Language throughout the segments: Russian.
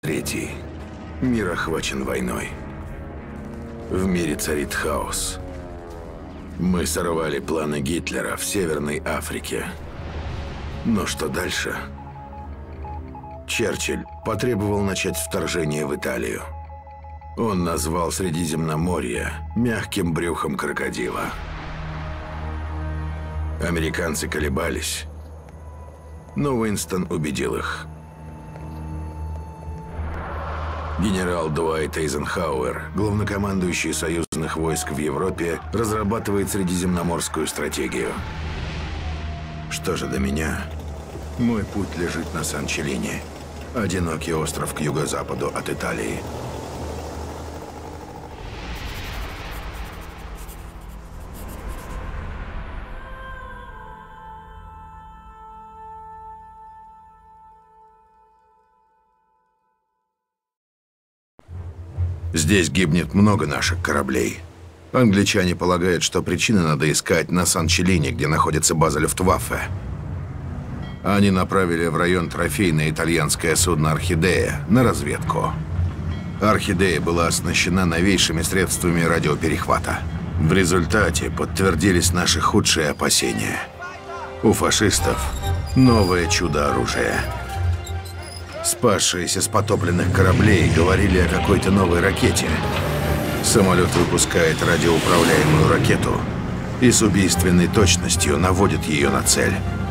Третий. Мир охвачен войной. В мире царит хаос. Мы сорвали планы Гитлера в Северной Африке. Но что дальше? Черчилль потребовал начать вторжение в Италию. Он назвал Средиземноморье мягким брюхом крокодила. Американцы колебались, но Уинстон убедил их. Генерал Дуайт Эйзенхауэр, главнокомандующий союзных войск в Европе, разрабатывает средиземноморскую стратегию. Что же до меня? Мой путь лежит на Сан-Челине, одинокий остров к юго-западу от Италии. Здесь гибнет много наших кораблей. Англичане полагают, что причины надо искать на Сан-Челине, где находится база Люфтваффе. Они направили в район трофейное итальянское судно «Орхидея» на разведку. «Орхидея» была оснащена новейшими средствами радиоперехвата. В результате подтвердились наши худшие опасения. У фашистов новое чудо-оружие. Спасшиеся с потопленных кораблей говорили о какой-то новой ракете. Самолет выпускает радиоуправляемую ракету и с убийственной точностью наводит ее на цель.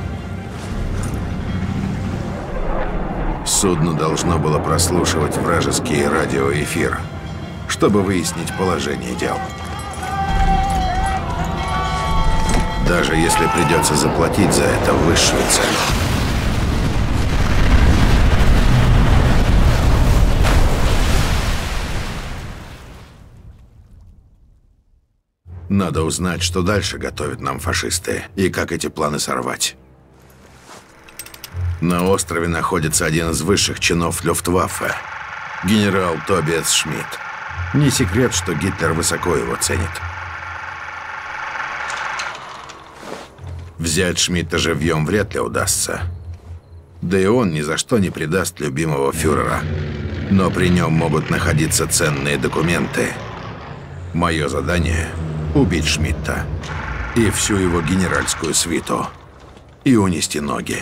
Судно должно было прослушивать вражеский радиоэфир, чтобы выяснить положение дел. Даже если придется заплатить за это высшую цену. Надо узнать, что дальше готовят нам фашисты, и как эти планы сорвать. На острове находится один из высших чинов Люфтваффе, генерал Тобиас Шмидт. Не секрет, что Гитлер высоко его ценит. Взять Шмидта живьем вряд ли удастся. Да и он ни за что не предаст любимого фюрера. Но при нем могут находиться ценные документы. Мое задание — убить Шмидта и всю его генеральскую свиту и унести ноги.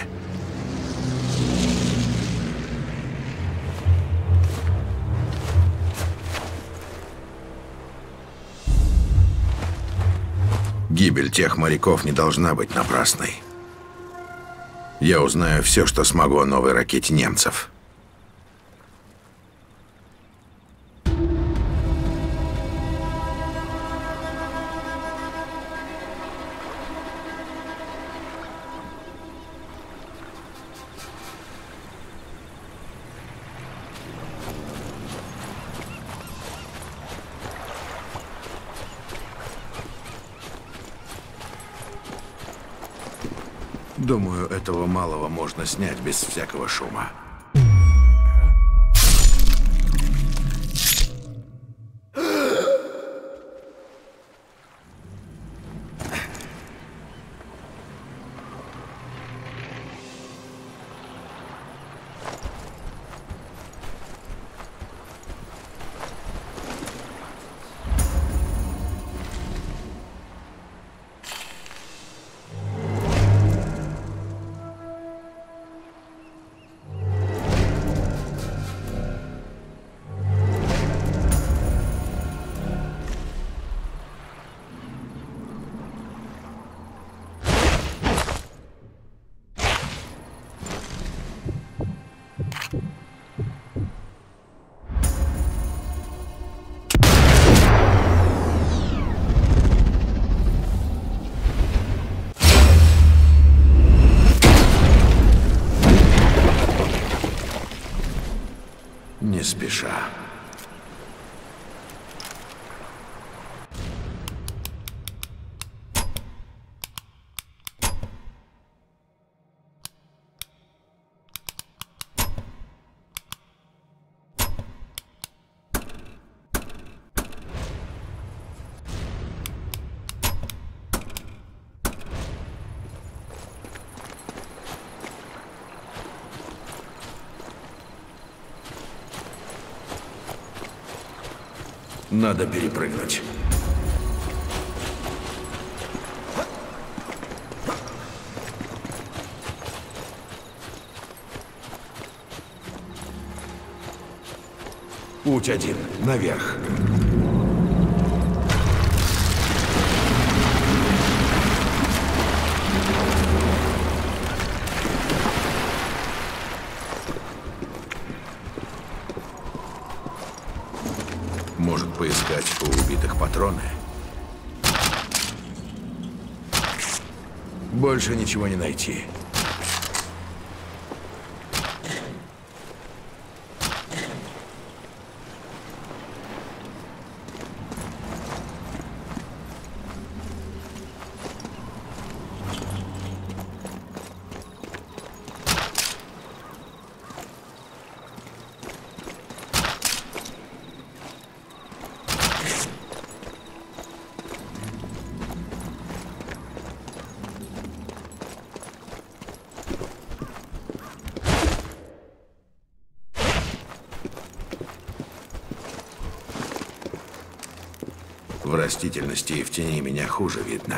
Гибель тех моряков не должна быть напрасной. Я узнаю все, что смогу о новой ракете немцев. Думаю, этого малого можно снять без всякого шума. Не спеша. Надо перепрыгнуть. Путь один. Наверх. Может, поискать у убитых патроны? Больше ничего не найти. В растительности и в тени меня хуже видно.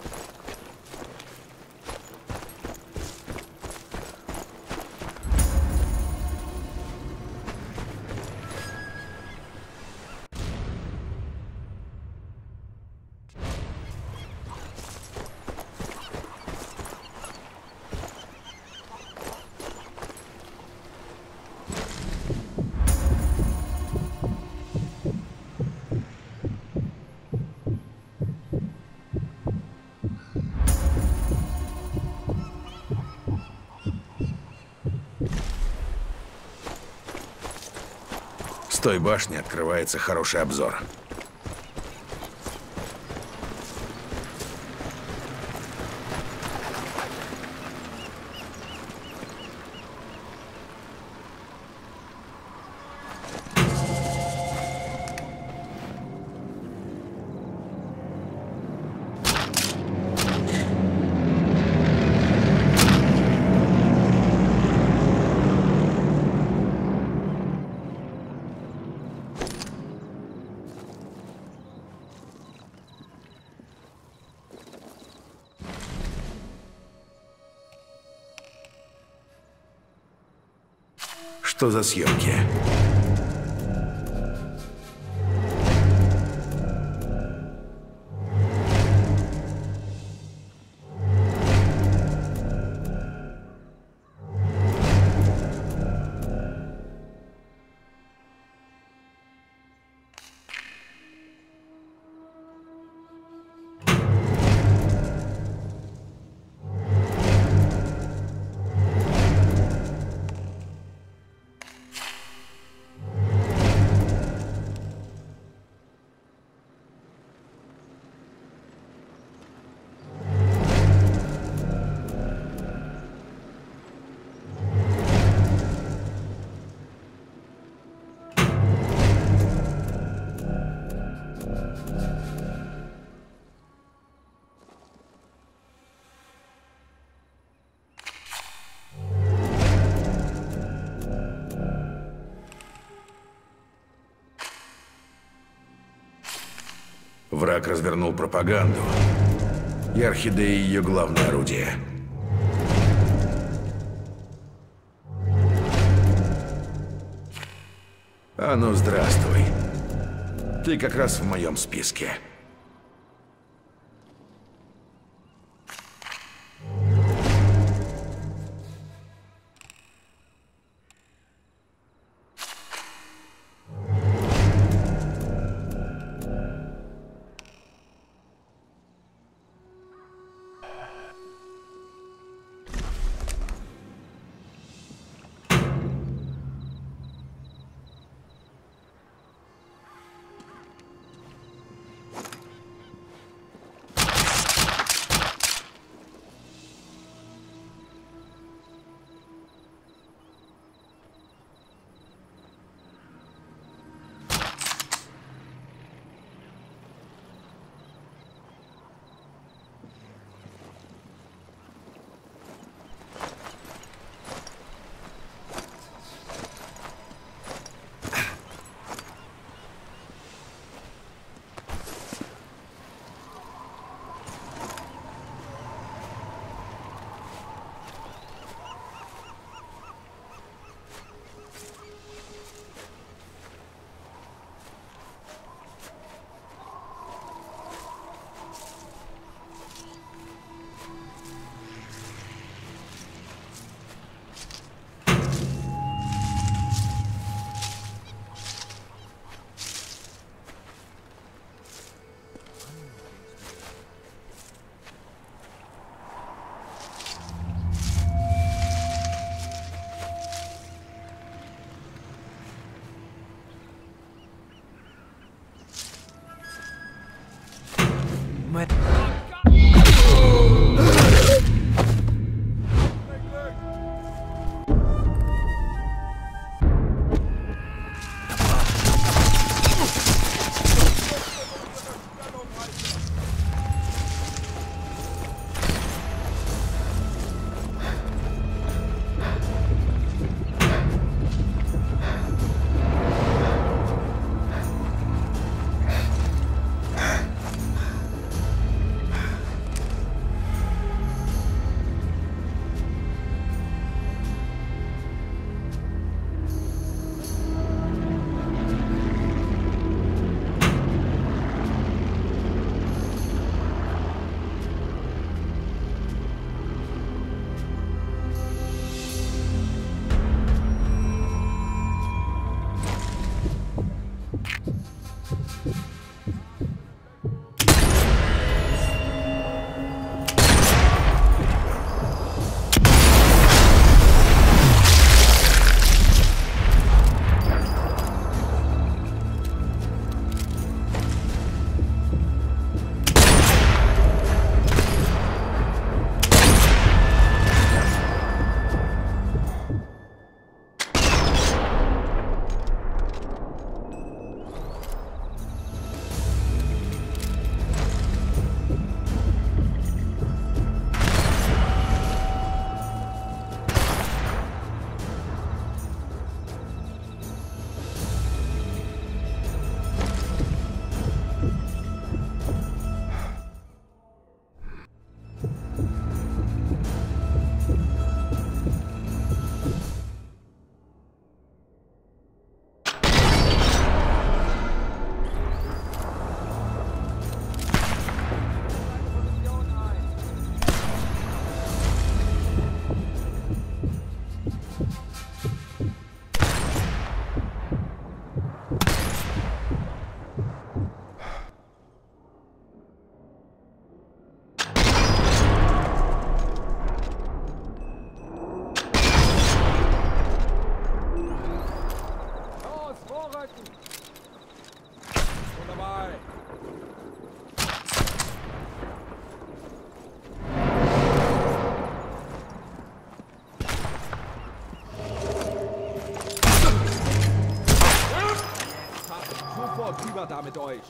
С той башни открывается хороший обзор. Что за съемки? Враг развернул пропаганду, и орхидея ее главное орудие. А ну, здравствуй. Ты как раз в моем списке. Kommt rüber da mit euch!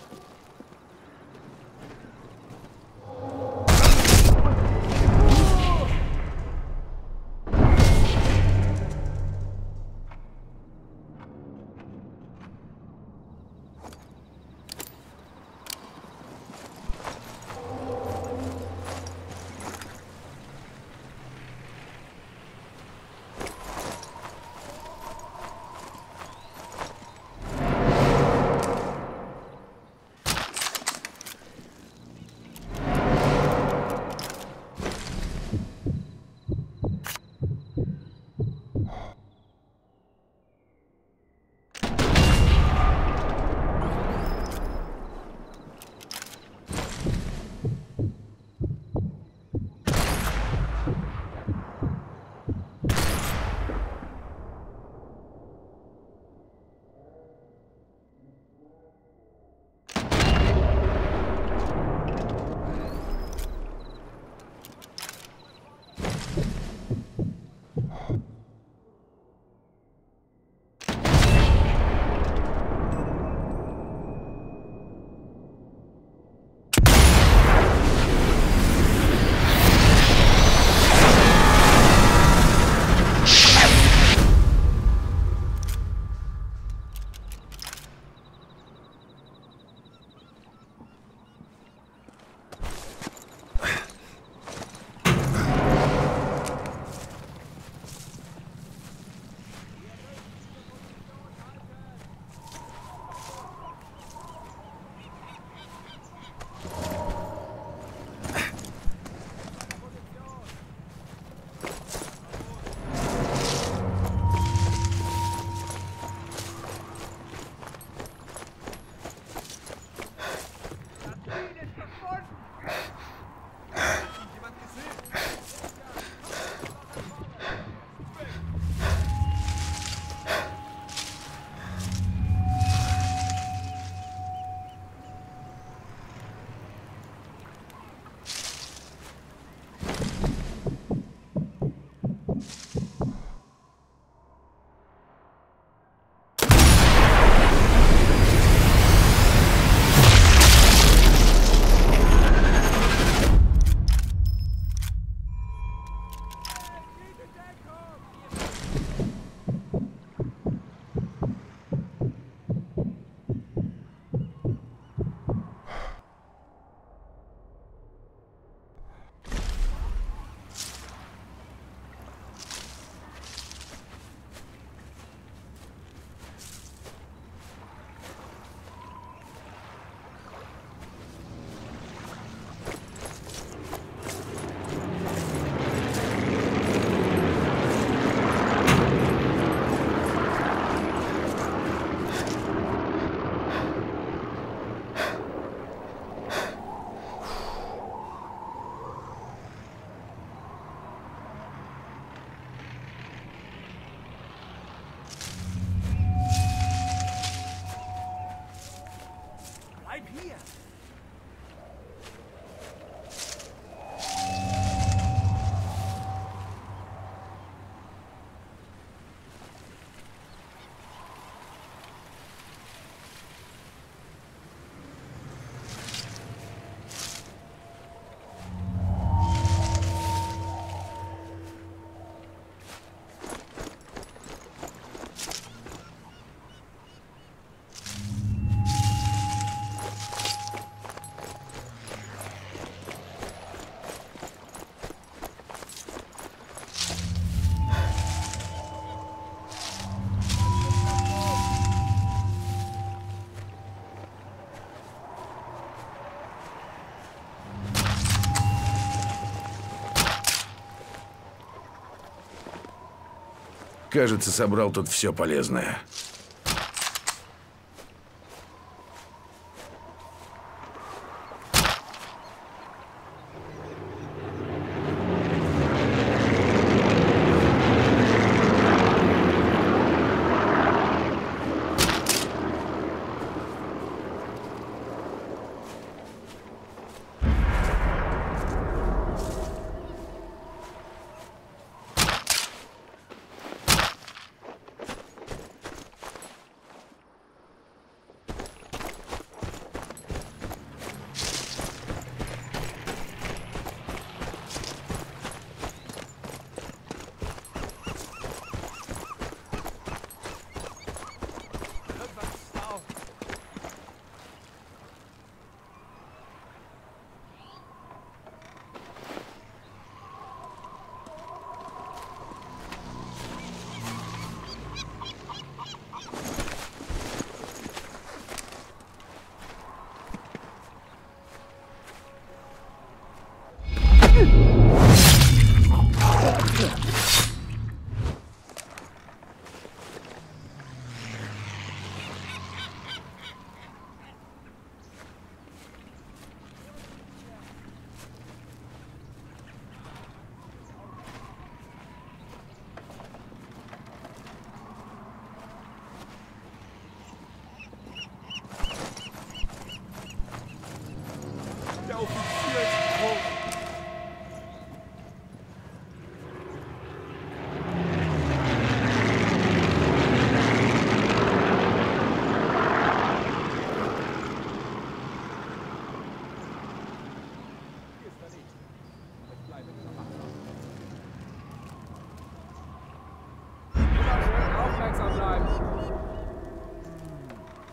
Кажется, собрал тут все полезное.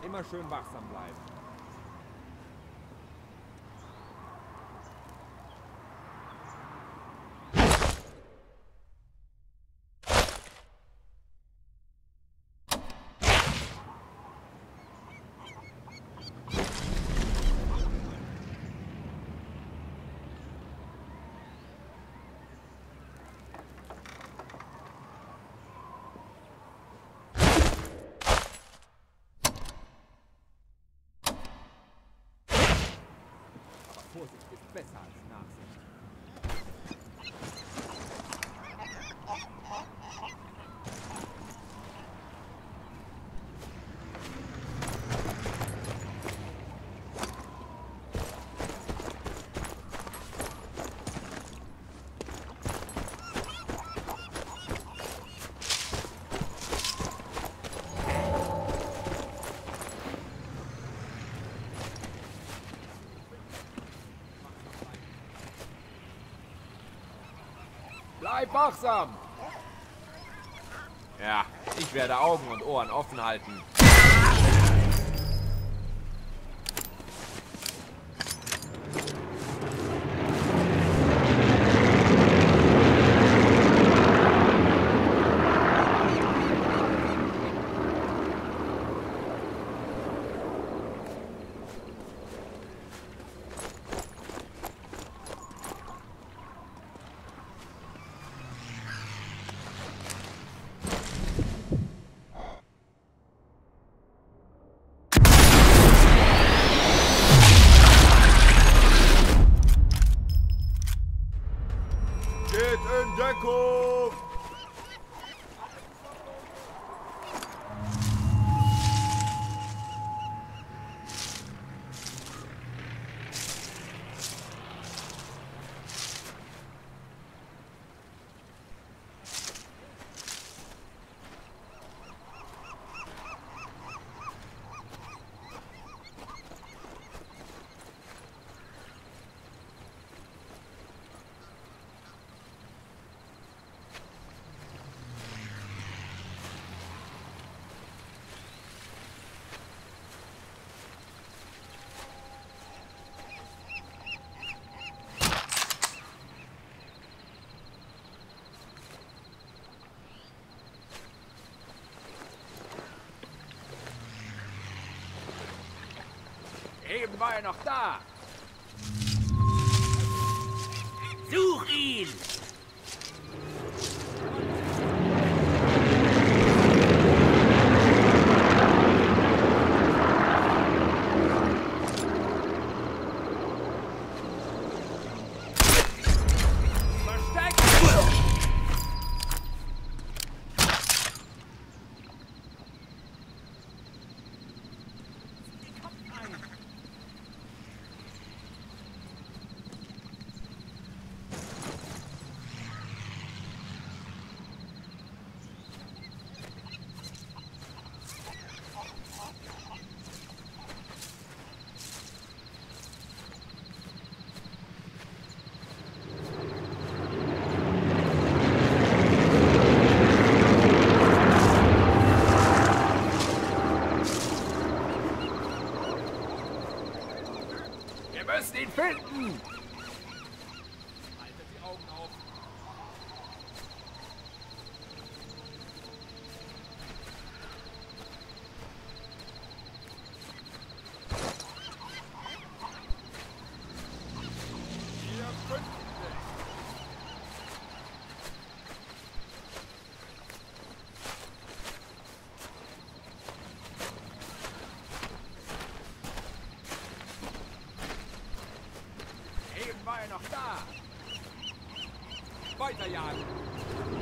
Immer schön wachsam bleiben. Vorsicht ist besser als Nachsicht. Bleib wachsam! Ja, ich werde Augen und Ohren offen halten. Geht in Deckung! Eben war er noch da. Such ihn! Versteckt! Wir müssen ihn finden! Haltet die Augen auf! Wir finden dich! Eben war er noch da. Weiterjagen.